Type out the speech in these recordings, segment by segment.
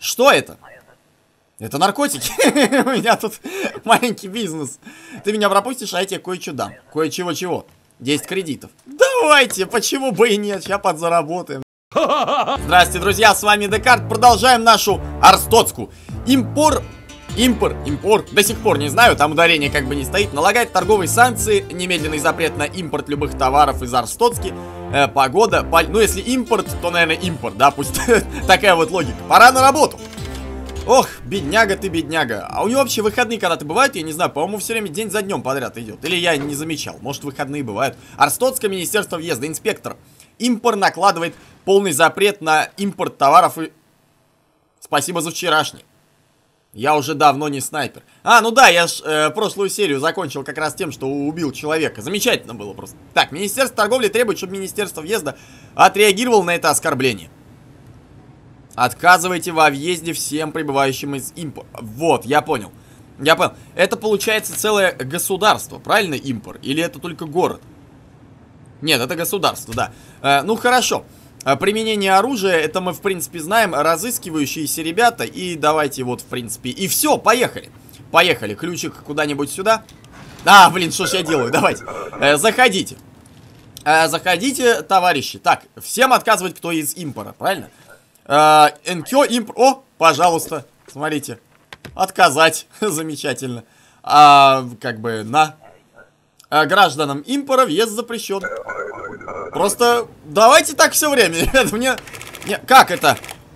Что это? Это наркотики. У меня тут маленький бизнес. Ты меня пропустишь, а я тебе кое-что дам. Кое-чего-чего. 10 кредитов. Давайте, почему бы и нет? Сейчас подзаработаем. Здравствуйте, друзья, с вами Декарт. Продолжаем нашу Арстоцку. Импор, до сих пор не знаю, там ударение как бы не стоит. Налагает торговые санкции, немедленный запрет на импорт любых товаров из Арстоцки. Погода, ну если импорт, то, наверное, импорт, да, пусть такая вот логика. Пора на работу. Ох, бедняга ты, бедняга. А у него вообще выходные когда-то бывают? Я не знаю, по-моему, все время день за днем подряд идет. Или я не замечал, может, выходные бывают. Арстоцкое министерство въезда, инспектор. Импор накладывает полный запрет на импорт товаров и... Спасибо за вчерашний. Я уже давно не снайпер. А, ну да, я ж прошлую серию закончил как раз тем, что убил человека. Замечательно было просто. Так, министерство торговли требует, чтобы министерство въезда отреагировало на это оскорбление. Отказывайте во въезде всем прибывающим из импорта. Вот, я понял. Я понял. Это получается целое государство, правильно, импор? Или это только город? Нет, это государство, да. Ну, хорошо. Применение оружия, это мы, в принципе, знаем. Разыскивающиеся ребята. И давайте вот, в принципе, и все, поехали. Поехали, ключик куда-нибудь сюда. А, блин, что ж я делаю, давайте. Заходите. Заходите, товарищи. Так, всем отказывать, кто из импора, правильно? НК импор... О, пожалуйста, смотрите. Отказать, замечательно. Как бы на... гражданам импора въезд запрещен. Просто давайте так все время, ребят, мне... Как это?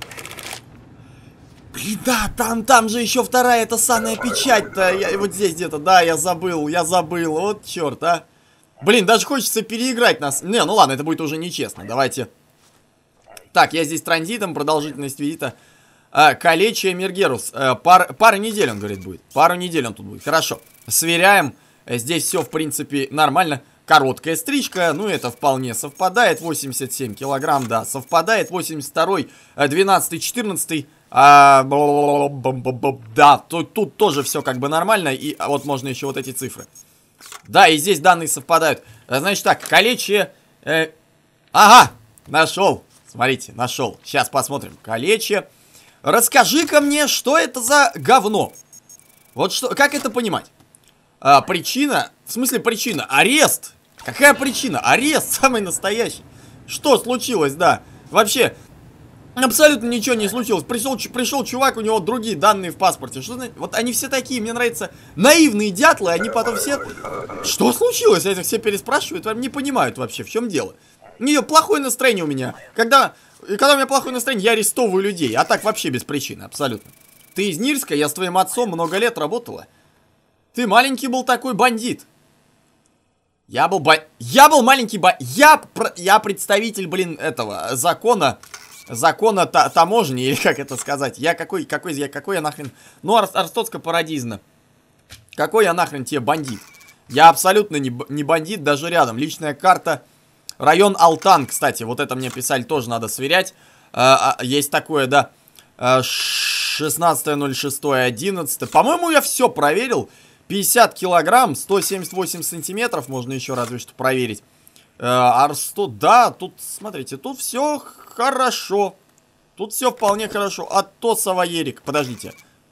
Блин, да, там же еще вторая, эта самая печать-то. Вот здесь где-то, да, я забыл. Вот черт, а. Блин, даже хочется переиграть нас. Не, ну ладно, это будет уже нечестно, давайте. Так, я здесь транзитом, продолжительность визита. Калечия Мергерус. Пару недель, он говорит, будет. Пару недель он тут будет, хорошо. Сверяем. Здесь все, в принципе, нормально. Короткая стрижка, ну это вполне совпадает. 87 килограмм, да, совпадает. 82-й, 12-й, 14-й. Да, тут тоже все как бы нормально. И вот можно еще вот эти цифры. Да, и здесь данные совпадают. Значит так, калечие... Ага, нашел. Смотрите, нашел. Сейчас посмотрим. Калечие. Расскажи-ка мне, что это за говно? Вот что, как это понимать? Причина, в смысле причина? Арест! Какая причина? Арест самый настоящий. Что случилось, да? Вообще, абсолютно ничего не случилось. Пришел чувак, у него другие данные в паспорте. Что, вот они все такие, мне нравятся наивные дятлы, они потом все... Что случилось? Это все переспрашивают, не понимают вообще, в чем дело. Не, плохое настроение у меня. Когда у меня плохое настроение, я арестовываю людей. А так вообще без причины, абсолютно. Ты из Нирска, я с твоим отцом много лет работала. Ты маленький был такой бандит. Я был маленький я представитель, блин, этого закона таможни, или как это сказать. Какой я нахрен... Ну, Арстоцка парадизна. Какой я нахрен тебе бандит? Я абсолютно не бандит, даже рядом. Личная карта. Район Алтан, кстати, вот это мне писали, тоже надо сверять. Есть такое, да. 16.06.11. По-моему, я все проверил. 50 килограмм, 178 сантиметров, можно еще разве что проверить. Арсто, да, тут, смотрите, тут все хорошо. Тут все вполне хорошо. Атосова Ерик, подождите.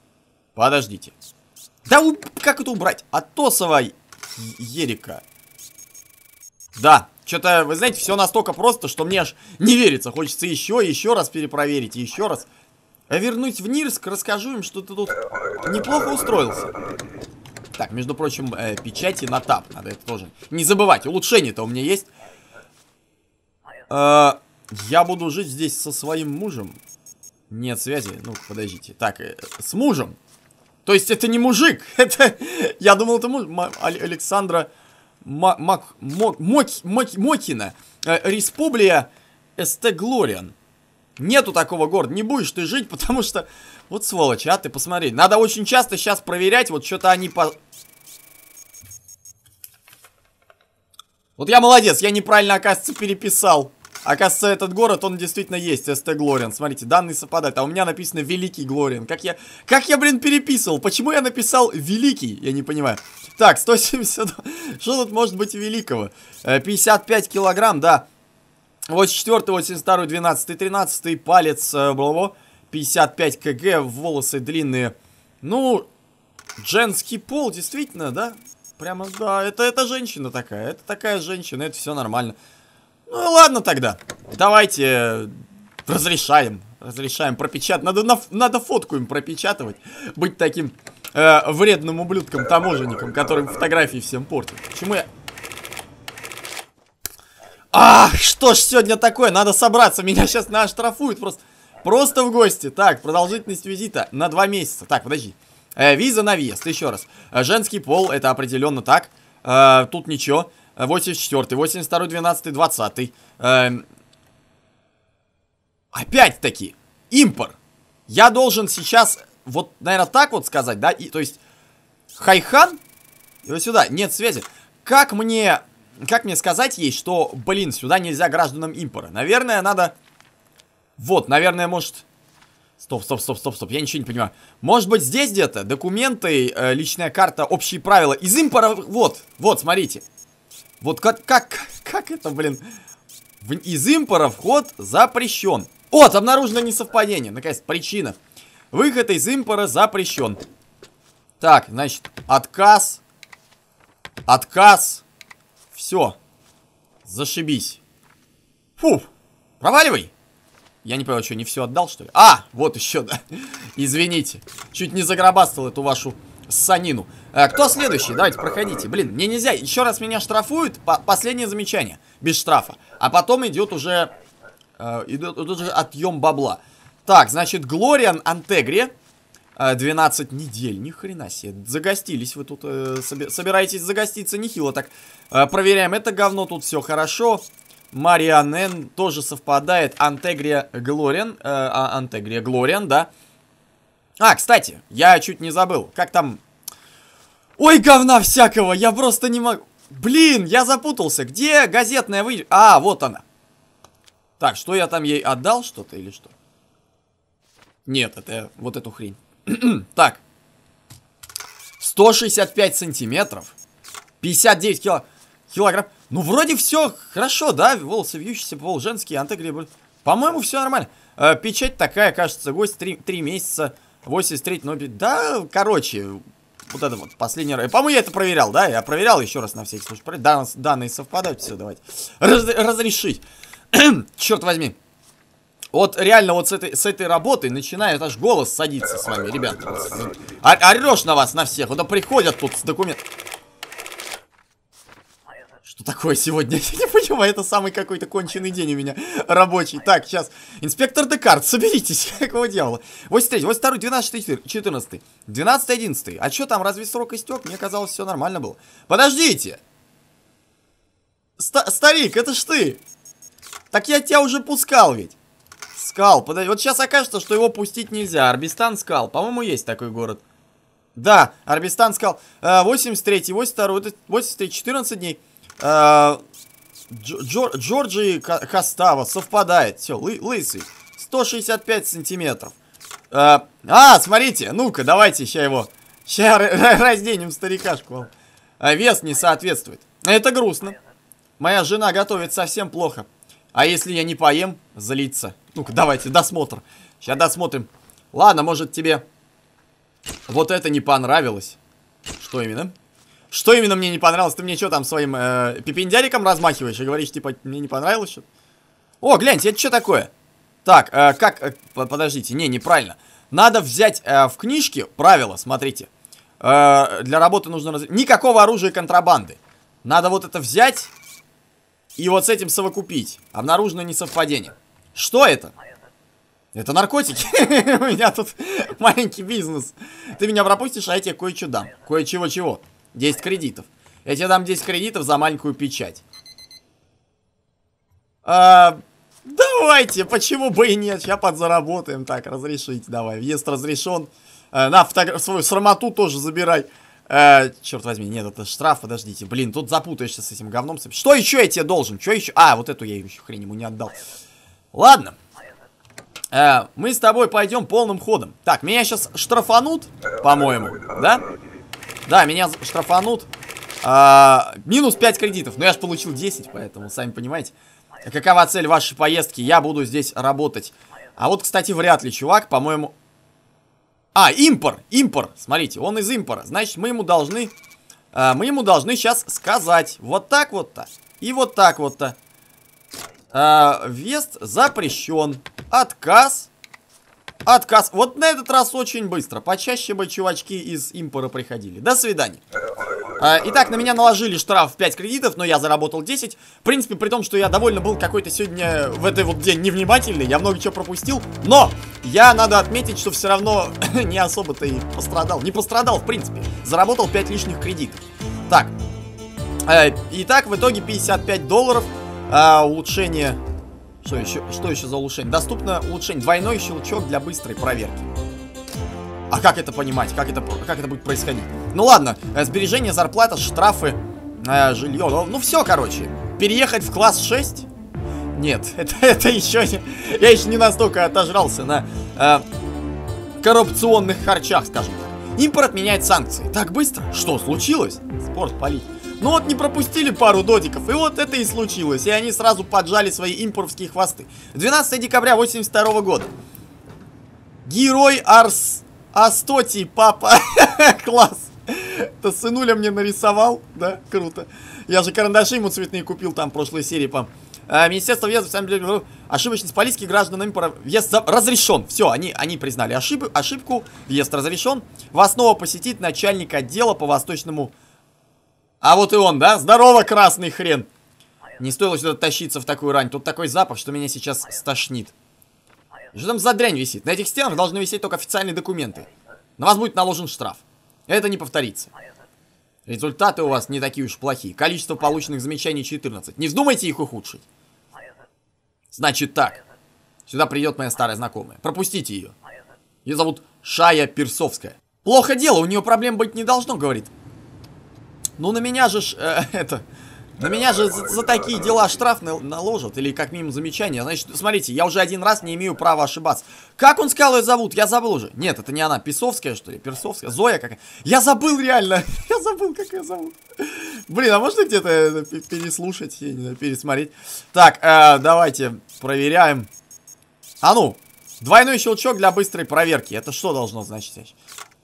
Да, как это убрать? Атосова Ерика. Да, что-то, вы знаете, все настолько просто, что мне аж не верится. Хочется еще раз перепроверить, еще раз. А вернуть в Нирск, расскажу им, что ты тут неплохо устроился. Так, между прочим, печати на тап. Надо это тоже не забывать. Улучшение-то у меня есть. Я буду жить здесь со своим мужем. Нет связи. Ну, подождите. Так, с мужем. То есть это не мужик. Это... Я думал, это муж. Александра Мокина. Республия Эстеглориан. Нету такого города. Не будешь ты жить, потому что... Вот сволочь, а ты посмотри. Надо очень часто сейчас проверять. Вот что-то они Вот я молодец, я неправильно, оказывается, переписал. Оказывается, этот город, он действительно есть, Эстеглориан. Смотрите, данные совпадают. А у меня написано Великий Глориан. Как я, блин, переписывал? Почему я написал Великий? Я не понимаю. Так, 170... Что тут может быть великого? 55 килограмм, да. 84, 82, 12, 13 палец, 55 кг, волосы длинные. Ну, женский пол, действительно, да? Прямо, да, это женщина такая. Это такая женщина, это все нормально. Ну, ладно тогда. Давайте разрешаем пропечатать. Надо фотку им пропечатывать. Быть таким вредным ублюдком-таможенником, который фотографии всем портит. Почему я... Ах, что ж сегодня такое? Надо собраться. Меня сейчас оштрафуют просто в гости. Так, продолжительность визита на 2 месяца. Так, подожди. Виза на въезд, еще раз. Женский пол, это определенно так. Тут ничего. 84-й, 82-й, 12-й, 20-й. Опять-таки, импор. Я должен сейчас, вот, наверное, так вот сказать, да? То есть, Хайхан, и вот сюда, нет связи. Как мне сказать ей, что, блин, сюда нельзя гражданам импора? Наверное, надо... Вот, наверное, может... Стоп, я ничего не понимаю. Может быть, здесь где-то документы, личная карта, общие правила. Из импора, вот, смотрите. Вот как это, блин? Из импора вход запрещен. Вот, обнаружено несовпадение. Наконец, причина. Выход из импора запрещен. Так, значит, отказ. Все. Зашибись. Фу, проваливай. Я не понял, что, не все отдал, что ли? А, вот еще, да. Извините. Чуть не загробастал эту вашу ссанину. Кто следующий? Давайте, проходите. Блин, мне нельзя. Еще раз меня штрафуют. Последнее замечание. Без штрафа. А потом идет уже отъем бабла. Так, значит, Глориан Антегри. 12 недель. Ни хрена себе. Загостились вы тут. Собираетесь загоститься нехило. Так, проверяем это говно. Тут все хорошо. Марианен тоже совпадает. Антегрия Глориан. Антегрия Глориан, да. А, кстати, я чуть не забыл. Как там... Ой, говна всякого. Я просто не могу... Блин, я запутался. Где газетная вы... А, вот она. Так, что я там ей отдал? Что-то или что? Нет, это вот эту хрень. Так. 165 сантиметров. 59 килограмм. Ну, вроде все хорошо, да? Волосы вьющиеся, пол женский, антегрия. По-моему, все нормально. Печать такая, кажется, гость 3 месяца. 83, ну, да, короче, вот это вот последний раз. По-моему, я это проверял, да? Я проверял еще раз на всякий случай. Данные совпадают, все, давайте. Разрешить. Черт возьми. Вот реально вот с этой работы начинает аж голос садиться с вами, ребят. Орешь на вас, на всех. Вот приходят тут с документами. Что такое сегодня? Я не понимаю, это самый какой-то конченый день у меня рабочий. Так, сейчас. Инспектор Декарт, соберитесь. Какого дьявола? 83, 82, 12, 14, 12, 11. А что там, разве срок истек? Мне казалось, все нормально было. Подождите. Старик, это ж ты. Так я тебя уже пускал ведь. Скал, подожди. Вот сейчас окажется, что его пустить нельзя. Арбистан Скал. По-моему, есть такой город. Да, Арбистан Скал. 83, 82, 83, 14 дней. Джорджи Костава совпадает. Все, лысый. 165 сантиметров. Смотрите, ну-ка, давайте сейчас разденем старикашку. Вес не соответствует. Это грустно. Моя жена готовит совсем плохо. А если я не поем, злится. Ну-ка, давайте, досмотр. Сейчас досмотрим. Ладно, может тебе вот это не понравилось. Что именно? Что именно мне не понравилось? Ты мне что там своим пипендяриком размахиваешь и говоришь, типа, мне не понравилось что-то? О, гляньте, это что такое? Так, подождите, неправильно. Надо взять в книжке правила, смотрите. Для работы нужно... Никакого оружия контрабанды. Надо вот это взять и вот с этим совокупить. Обнаружено несовпадение. Что это? Это наркотики. У меня тут маленький бизнес. Ты меня пропустишь, а я тебе кое-что дам. Кое-чего-чего. 10 кредитов. Я тебе дам 10 кредитов за маленькую печать. Давайте, почему бы и нет. Сейчас подзаработаем. Так, разрешить, давай. Въезд разрешен. На свою срамоту тоже забирай. Черт возьми, нет, это штраф, подождите. Блин, тут запутаешься с этим говном. Что еще я тебе должен? Что еще? Вот эту я еще хрень ему не отдал. Ладно. Мы с тобой пойдем полным ходом. Так, меня сейчас штрафанут, по-моему, да? Да, меня штрафанут. Минус 5 кредитов. Но я же получил 10, поэтому, сами понимаете. Какова цель вашей поездки? Я буду здесь работать А вот, кстати, вряд ли, чувак, по-моему... А, импор, смотрите, он из импора. Значит, мы ему должны сейчас сказать вот так вот-то и вот так вот-то. Въезд запрещен. Отказ. Вот на этот раз очень быстро. Почаще бы чувачки из импора приходили. До свидания. Итак, на меня наложили штраф в 5 кредитов, но я заработал 10. В принципе, при том, что я довольно был какой-то сегодня в этот вот день невнимательный, я много чего пропустил. Но я, надо отметить, что все равно не особо-то и пострадал. Не пострадал, в принципе. Заработал 5 лишних кредитов. Так. Итак, в итоге $55. Улучшение... Что еще за улучшение? Доступно улучшение. Двойной щелчок для быстрой проверки. А как это понимать? Как это будет происходить? Ну ладно, сбережение, зарплата, штрафы, жилье. Ну все, короче. Переехать в класс 6? Нет, это еще не... Я еще не настолько отожрался на коррупционных харчах, скажем так. Импорт меняет санкции. Так быстро? Что случилось? Спорт, политика. Ну вот не пропустили пару додиков, и вот это и случилось. И они сразу поджали свои импоровские хвосты. 12 декабря 82 года. Герой Астотий, папа. Класс. Это сынуля мне нарисовал. Да, круто. Я же карандаши ему цветные купил там в прошлой серии, по Министерство въезда, ошибочность политики граждан импора, въезд разрешен. Все, они признали ошибку, въезд разрешен. Вас снова посетит начальник отдела по восточному... А вот и он, да? Здорово, красный хрен. Не стоило сюда тащиться в такую рань. Тут такой запах, что меня сейчас стошнит. Что там за дрянь висит? На этих стенах должны висеть только официальные документы. На вас будет наложен штраф. Это не повторится. Результаты у вас не такие уж плохие. Количество полученных замечаний 14. Не вздумайте их ухудшить. Значит так. Сюда придет моя старая знакомая. Пропустите ее. Ее зовут Шая Персовская. Плохо дело, у нее проблем быть не должно, говорит. Ну на меня же на меня же за такие дела штраф наложат. Или как минимум замечание. Значит, смотрите, я уже один раз не имею права ошибаться. Как он сказал, ее зовут? Я забыл уже. Нет, это не она. Песовская, что ли? Персовская? Зоя какая? Я забыл реально. Я забыл, как ее зовут. Блин, а можно где-то переслушать? Я не знаю, пересмотреть. Так, давайте проверяем. А ну, двойной щелчок для быстрой проверки. Это что должно значить?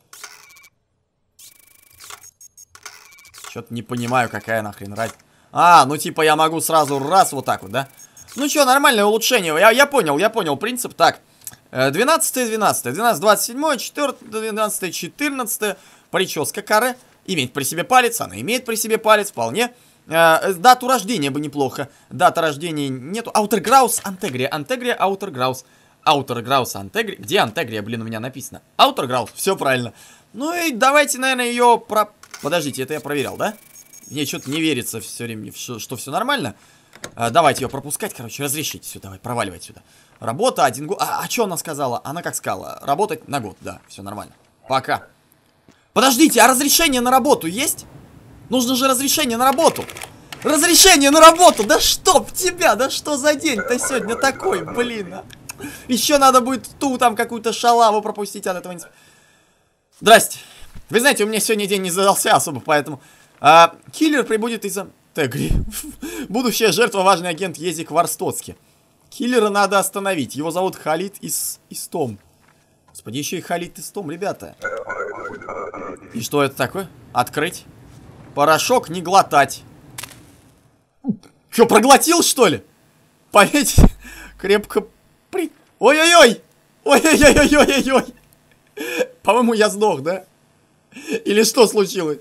Что-то не понимаю, какая нахрен разница. А, ну типа я могу сразу раз вот так вот, да? Ну что, нормальное улучшение. Я понял принцип. Так, 12, 27, 4, 12, 14. Прическа каре. Имеет при себе палец, она имеет при себе палец, вполне. Дату рождения бы неплохо. Дата рождения нету. Аутерграус, Антегрия, Аутерграус. Аутерграус, Антегрия. Где Антегрия, блин, у меня написано? Аутерграус, все правильно. Ну и давайте, наверное, ее Подождите, это я проверял, да? Мне что-то не верится все время, что все нормально. Давайте ее пропускать, короче, разрешите все, давай, проваливать сюда. Работа, 1 год. А что она сказала? Она как сказала? Работать на год, да, все нормально. Пока. Подождите, а разрешение на работу есть? Нужно же разрешение на работу. Разрешение на работу, да чтоб тебя, да что за день-то сегодня такой, блин. Еще надо будет ту там какую-то шалаву пропустить от этого. Здрасте. Вы знаете, у меня сегодня день не задался особо, поэтому... киллер прибудет из Антегрии. Будущая жертва, важный агент Език Варстоцкий. Киллера надо остановить. Его зовут Халид Истом. Господи, еще и Халид Истом, ребята. И что это такое? Открыть. Порошок не глотать. Что, проглотил, что ли? Поверьте, крепко Ой-ой-ой! Ой-ой-ой-ой-ой-ой! По-моему, я сдох, да? Или что случилось?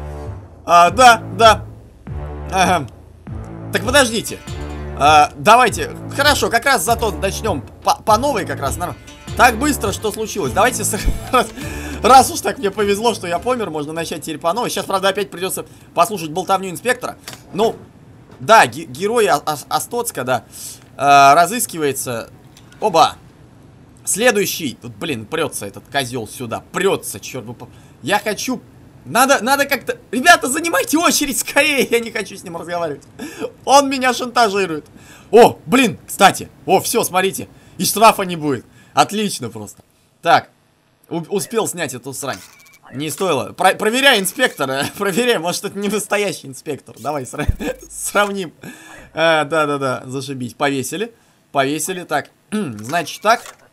Да. Ага. Так подождите. Давайте. Хорошо, как раз зато начнем по новой как раз. Так быстро, что случилось? Давайте, раз уж так мне повезло, что я помер, можно начать теперь по новой. Сейчас, правда, опять придется послушать болтовню инспектора. Ну, да, герой Астоцка, да, разыскивается. Оба. Следующий. Тут, блин, прется этот козел сюда. Прется, черт бы. Я хочу... Надо как-то... Ребята, занимайте очередь скорее. Я не хочу с ним разговаривать. Он меня шантажирует. О, блин, кстати. О, все, смотрите. И штрафа не будет. Отлично просто. Так. Успел снять эту срань. Не стоило. Проверяй инспектора. Проверяй, может это не настоящий инспектор. Давай сравним. Да. Зашибись. Повесили. Так. Значит так.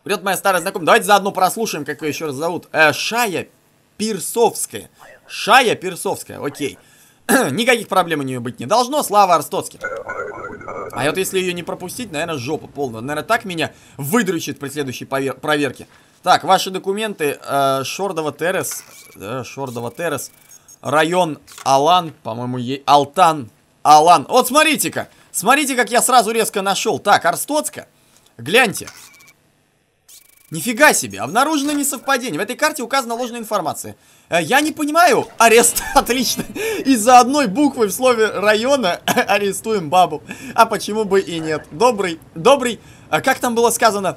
Врет моя старая знакомая. Давайте заодно прослушаем, как ее еще раз зовут. Шая Пирсовская. Шая Пирсовская, окей. Никаких проблем у нее быть не должно. Слава Арстоцки. А вот если ее не пропустить, наверное, жопа полная. Наверное, так меня выдрючит при следующей проверке. Так, ваши документы. Шордова Террес. Шордова Террес. Район Алан. По-моему, Алтан. Алан. Вот смотрите-ка. Смотрите, как я сразу резко нашел. Так, Арстоцка. Гляньте. Нифига себе, обнаружено несовпадение. В этой карте указана ложная информация. Я не понимаю. Арест, отлично. Из-за одной буквы в слове района арестуем бабу. А почему бы и нет? Добрый, как там было сказано?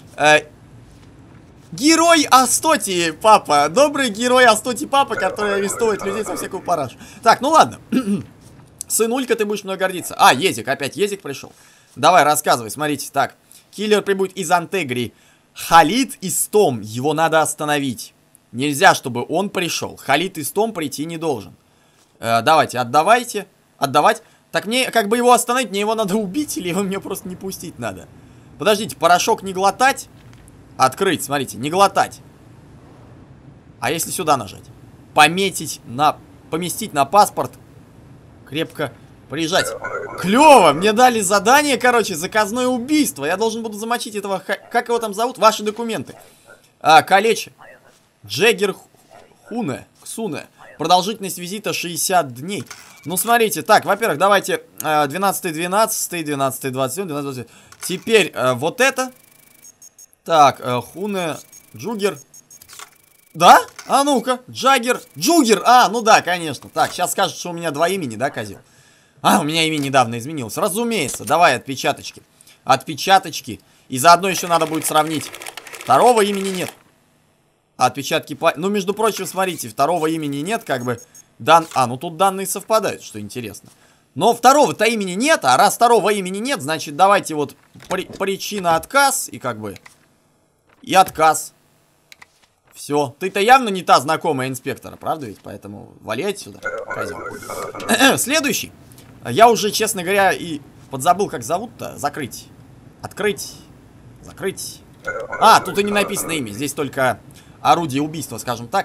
Герой Астотии, папа. Добрый герой Астотии, папа, который арестовывает людей со всякого парашу. Так, ну ладно. Сынулька, ты будешь мной гордиться. А, Език, опять Език пришел. Давай, рассказывай, смотрите. Так, киллер прибудет из Антегрии. Халид Истом, его надо остановить. Нельзя, чтобы он пришел. Халид Истом прийти не должен. Давайте, отдавайте. Отдавать. Так мне, как бы его остановить, мне его надо убить или его мне просто не пустить надо? Подождите, порошок не глотать? Открыть, смотрите, не глотать. А если сюда нажать? Пометить на... Поместить на паспорт. Крепко прижать. Клево! Мне дали задание, короче, заказное убийство. Я должен буду замочить этого... Как его там зовут? Ваши документы. Калечи. Джеггер Хуне. Ксуне. Продолжительность визита 60 дней. Ну, смотрите. Так, во-первых, давайте 12-12, 12-27, 12-27. Теперь вот это. Так, Хуне. Джугер. Да? А ну-ка. Джаггер. Джугер. А, ну да, конечно. Так, сейчас скажут, что у меня два имени, да, козел? А, у меня имя недавно изменилось. Разумеется. Давай отпечаточки. Отпечаточки. И заодно еще надо будет сравнить. Второго имени нет. Отпечатки... Ну, между прочим, смотрите. Второго имени нет, как бы... ну тут данные совпадают, что интересно. Но второго-то имени нет. А раз второго имени нет, значит, давайте вот... Причина отказ. И как бы... И отказ. Все. Ты-то явно не та знакомая инспектора, правда ведь? Поэтому вали отсюда, козел. Следующий. Я уже, честно говоря, и подзабыл, как зовут-то. Закрыть. Открыть. Закрыть. А, тут и не написано имя. Здесь только орудие убийства, скажем так.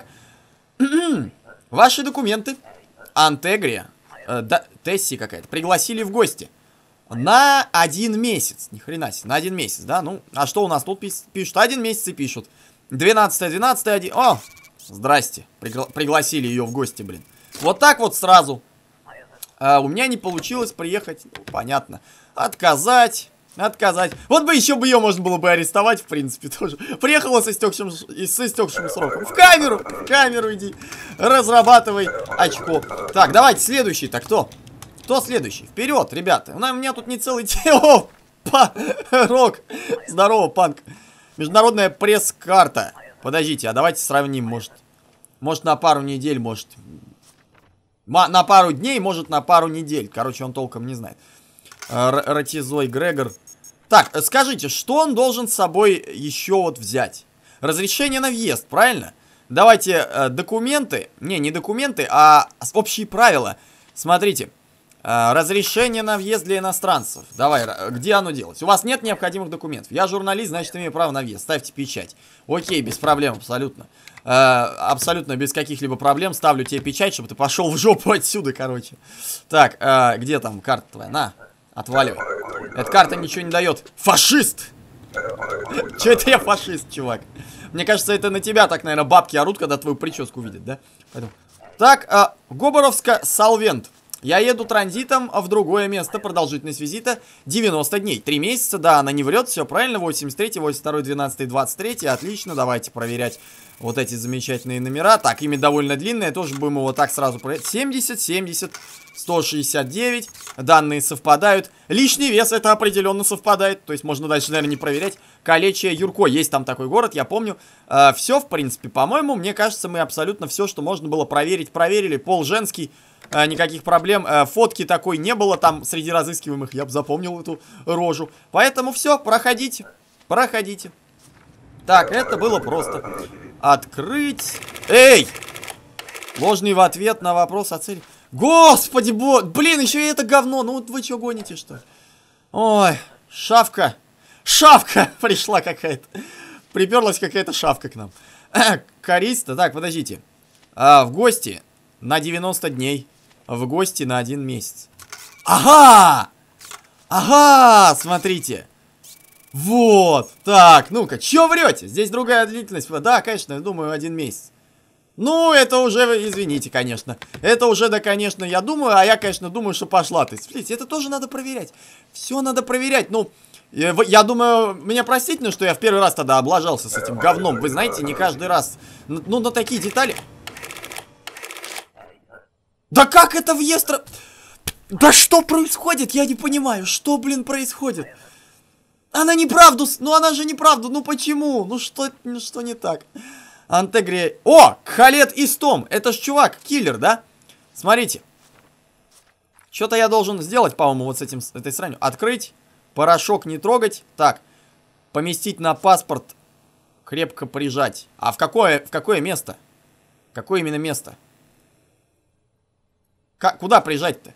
Ваши документы. Антегрия. Тесси какая-то. Пригласили в гости. На 1 месяц. Ни хрена себе. На 1 месяц, да? Ну, а что у нас тут пишут? 1 месяц и пишут. 12-12, 1. О, здрасте. Пригласили ее в гости, блин. Вот так вот сразу. У меня не получилось приехать. Ну, понятно. Отказать. Отказать. Вот бы еще бы ее можно было бы арестовать, в принципе, тоже. Приехала с истекшим сроком. В камеру иди. Разрабатывай очко. Так, давайте следующий. Так, кто? Кто следующий? Вперед, ребята. У меня тут не целый тело. Рок. Здорово, панк. Международная пресс-карта. Подождите, а давайте сравним, может на пару недель, может на пару дней, может на пару недель. Короче, он толком не знает. Ратизой Грегор. Так, скажите, что он должен с собой еще вот взять? Разрешение на въезд, правильно? Давайте документы. Не документы, а общие правила. Смотрите. Разрешение на въезд для иностранцев. Давай, где оно делать? У вас нет необходимых документов. Я журналист, значит, имею право на въезд. Ставьте печать. Окей, без проблем, абсолютно. Абсолютно без каких-либо проблем ставлю тебе печать, чтобы ты пошел в жопу отсюда, короче. Так, где там карта твоя? На, отваливай. Эта карта ничего не дает. Фашист! Че это я фашист, чувак? Мне кажется, это на тебя так, наверное, бабки орут, когда твою прическу видят, да? Поэтому... Так, Гоборовска Салвент. Я еду транзитом в другое место. Продолжительность визита 90 дней. 3 месяца, да, она не врет, все правильно. 83, 82, 12, 23. Отлично, давайте проверять вот эти замечательные номера. Так, имя довольно длинное, тоже будем его так сразу проверять. 70, 70, 169. Данные совпадают. Лишний вес, это определенно совпадает. То есть можно дальше, наверное, не проверять. Калечия Юрко, есть там такой город, я помню. Все, в принципе, по-моему, мне кажется, мы абсолютно все, что можно было проверить, проверили. Пол женский. Никаких проблем, фотки такой не было там среди разыскиваемых, я бы запомнил эту рожу. Поэтому все, проходите, проходите. Так, это было просто. Открыть. Эй! Ложный в ответ на вопрос о цели. Господи, блин, еще и это говно, ну вы что гоните, что ли? Ой, шавка. Шавка пришла какая-то. Приперлась какая-то шавка к нам. Користа, так, подождите. В гости на 90 дней. В гости на 1 месяц. Ага! Ага, смотрите. Вот, так, ну-ка, чё врете? Здесь другая длительность. Да, конечно, я думаю, 1 месяц. Ну, это уже, извините, конечно. Это уже, да, конечно, я думаю, а я, конечно, думаю, что пошла ты. Смотрите, это тоже надо проверять. Все надо проверять. Ну, я думаю, меня простительно, что я в первый раз тогда облажался с этим говном. Вы знаете, не каждый раз. Ну, на такие детали. Да как это въезд? Да что происходит? Я не понимаю. Что, блин, происходит? Она неправду, ну она же неправду, ну почему? Ну что не так? Антегри... О, Кхалет Истом, это ж чувак, киллер, да? Смотрите. Что-то я должен сделать, по-моему, вот с этой сранью. Открыть, порошок не трогать. Так, поместить на паспорт, крепко прижать. А в какое место? Какое именно место? Куда прижать-то?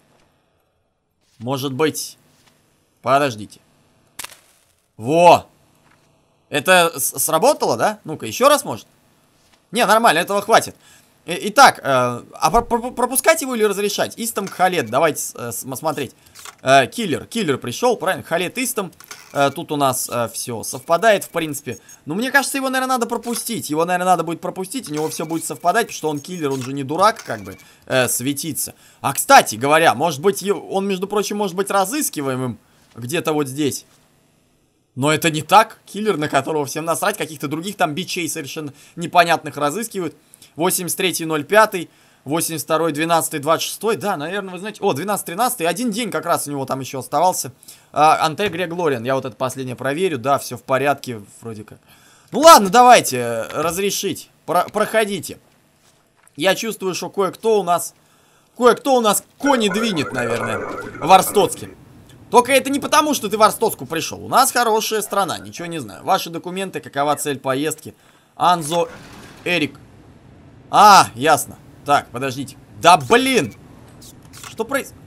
Может быть... Подождите. Во! Это сработало, да? Ну-ка, еще раз, может? Не, нормально, этого хватит. Итак, пропускать его или разрешать? Истом Кхалет, давайте смотреть. Киллер пришел, правильно? Кхалет Истом. Тут у нас все совпадает, в принципе. Но мне кажется, его, наверное, надо пропустить. Его, наверное, надо будет пропустить, у него все будет совпадать, потому что он киллер, он же не дурак, как бы, светиться. А, кстати говоря, может быть, он, между прочим, может быть разыскиваемым где-то вот здесь. Но это не так. Киллер, на которого всем насрать, каких-то других там бичей совершенно непонятных разыскивают. 83.05, 82.12.26. Да, наверное, вы знаете... О, 12.13. Один день как раз у него там еще оставался. Антегрия Глориан. Я вот это последнее проверю. Да, все в порядке вроде как. Ну ладно, давайте разрешить. Проходите. Я чувствую, что кое-кто у нас кони двинет, наверное, в Арстоцке. Только это не потому, что ты в Арстоцку пришел. У нас хорошая страна, ничего не знаю. Ваши документы, какова цель поездки? Анзо Эрик. А, ясно. Так, подождите. Да блин! Что происходит?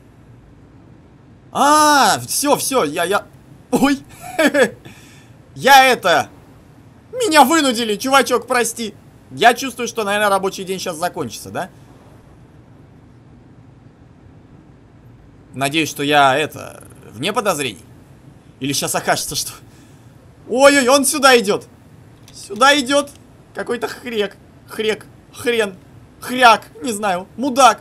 Все, я... Ой! Я это... Меня вынудили, чувачок, прости. Я чувствую, что, наверное, рабочий день сейчас закончится, да? Надеюсь, что я, вне подозрений. Или сейчас окажется, что... Ой-ой, он сюда идет. Сюда идет какой-то хрен, хряк, не знаю, мудак.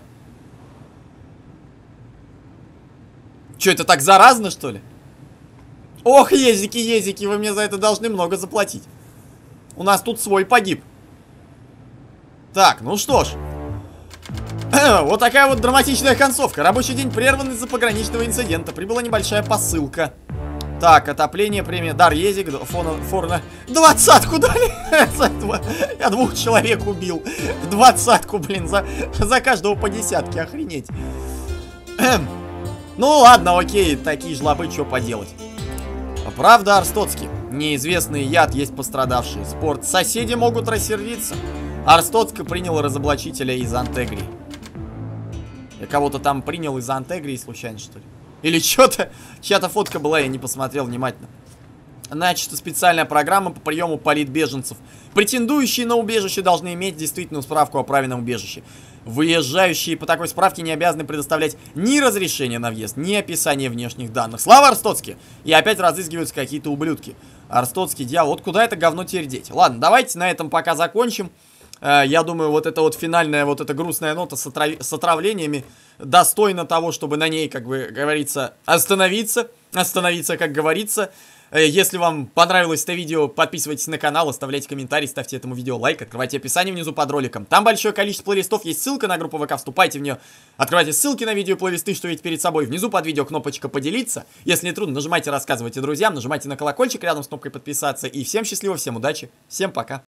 Че, это так заразно, что ли? Ох, езики, вы мне за это должны много заплатить. У нас тут свой погиб. Так, ну что ж. Вот такая вот драматичная концовка. Рабочий день прерван из-за пограничного инцидента. Прибыла небольшая посылка. Так, отопление, премия, дар език, форна. 20-ку дали! Я 2 человек убил. 20-ку, блин, за каждого по десятке, охренеть. Ну ладно, окей, такие жлобы, что поделать. Правда, Арстоцкий. Неизвестный яд, есть пострадавшие. Спорт. Соседи могут рассердиться. Арстоцк принял разоблачителя из Антегрии. Я кого-то там принял из Антегрии случайно, что ли? Или что-то... Чья-то фотка была, я не посмотрел внимательно. Значит, специальная программа по приему политбеженцев. Претендующие на убежище должны иметь действительную справку о праве на убежище. Выезжающие по такой справке не обязаны предоставлять ни разрешения на въезд, ни описание внешних данных. Слава Арстоцке! И опять разыскиваются какие-то ублюдки. Арстоцкий дьявол. Вот куда это говно теперь деть? Ладно, давайте на этом пока закончим. Я думаю, вот эта вот финальная, вот эта грустная нота с отравлениями достойна того, чтобы на ней, как бы говорится, остановиться. Остановиться, как говорится. Если вам понравилось это видео, подписывайтесь на канал, оставляйте комментарий, ставьте этому видео лайк, открывайте описание внизу под роликом. Там большое количество плейлистов, есть ссылка на группу ВК, вступайте в нее. Открывайте ссылки на видео, плейлисты, что видите перед собой. Внизу под видео кнопочка поделиться. Если не трудно, нажимайте, рассказывайте друзьям, нажимайте на колокольчик рядом с кнопкой подписаться. И всем счастливо, всем удачи, всем пока.